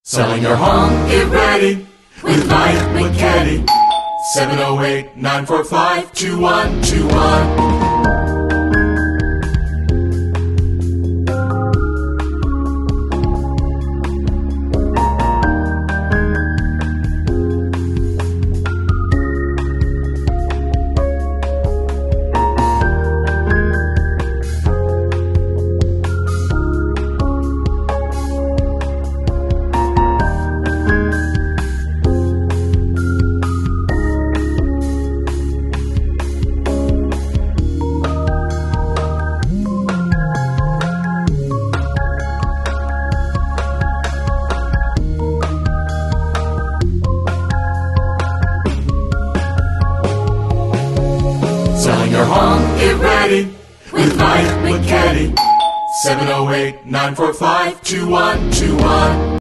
Selling your home, get ready with Mike McCatty. 708-945-2121. Selling your home, get ready with Mike McCatty. 708-945-2121.